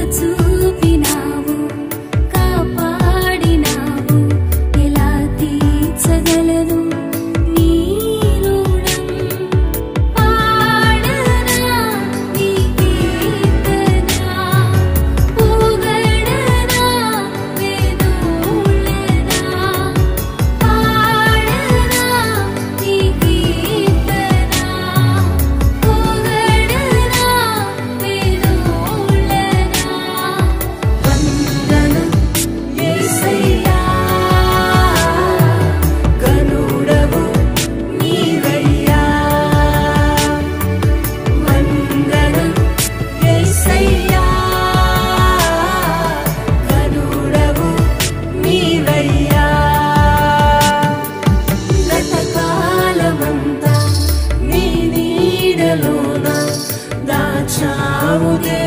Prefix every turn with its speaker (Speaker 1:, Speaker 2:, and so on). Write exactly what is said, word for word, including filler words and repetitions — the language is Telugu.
Speaker 1: చూపినావు కాపాడినావు ఎలా తీర్చగలను నీ రుణం పాడనా నీ కీర్తన పొగడనా వేదోళ్ళనా పాడనా నీ కీర్తన పొగడనా వేదోళ్ళనా వందనం యేసయ్యా గనుడవు నీవయ్యా వందనం యేసయ్యా గనుడవు నీవయ్యా గతకాలమంతా నీ నీడలోన దాచావు దేవా